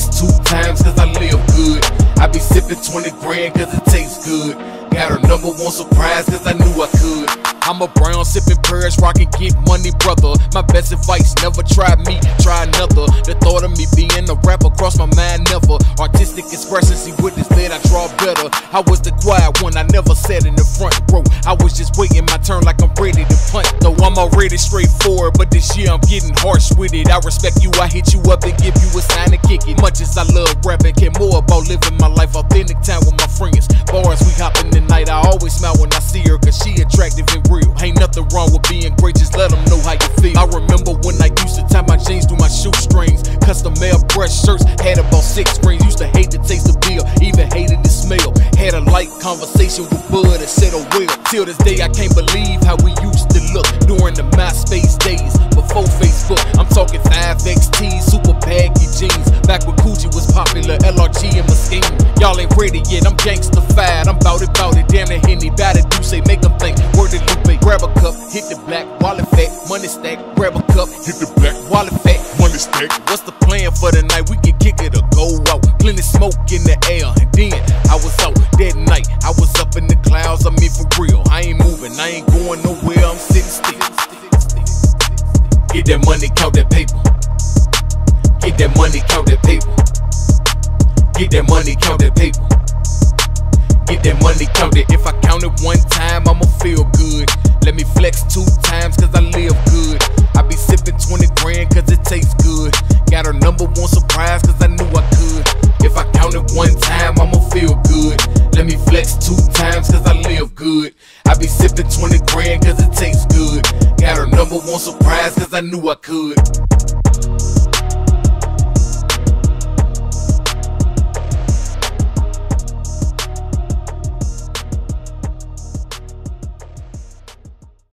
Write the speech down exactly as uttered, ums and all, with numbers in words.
flex two times cause I live good. I be sipping twenty grand cause it tastes good. Got her number one surprise cause I knew I could. I'm a brown sipping Paris rockin' get money brother. My best advice, never try me, try another. The thought of me being a rapper crossed my mind never. Artistic expression, see with this lead I draw better. I was the quiet one, I never sat in the front row. I was just waiting my turn like I'm ready to punt. Though I'm already straightforward, but this year I'm getting harsh with it. I respect you, I hit you up and give you a sign to kick it. Much as I love rapping, care more about living my life authentic time with my friends. Bars we hopping the night, I always smile when I see her cause she attractive and real. Ain't nothing wrong with being great, just let them know how you feel. I remember when I used to tie my jeans through my shoestrings. Custom male brush shirts, had about six strings. Used to hate the taste of beer, even hated the smell. Had a light conversation with Bud and said oh well. Till this day I can't believe how we used to look during the MySpace days, before Facebook. I'm talking five X T, super baggy jeans. Back when Coochie was popular, L R G and Mesquite. Y'all ain't ready yet, I'm gangsta-fied. I'm bout it, bout it, damn the Henny, bout it, do say, make them think. Word to Lupe, grab a cup, hit the black, wallet fat, money stack. Grab a cup, hit the black, wallet fat, money stack. What's the plan for the night? We can kick it or go out. Plenty smoke in the air, and then I was out that night. I was up in the clouds, I'm in for real. I ain't moving, I ain't going nowhere, I'm sitting still. Get that money, count that paper. Get that money, count that paper. Get that money, count that paper. Get that money, count it. If I count it one time, I'ma feel good. Let me flex two times cause I live good. I be sipping twenty grand cause it tastes good. Got her number one surprise cause I knew I could. If I count it one time, I'ma feel good. Let me flex two times cause I live good. I be sipping twenty grand cause it tastes good. Got her number one surprise cause I knew I could.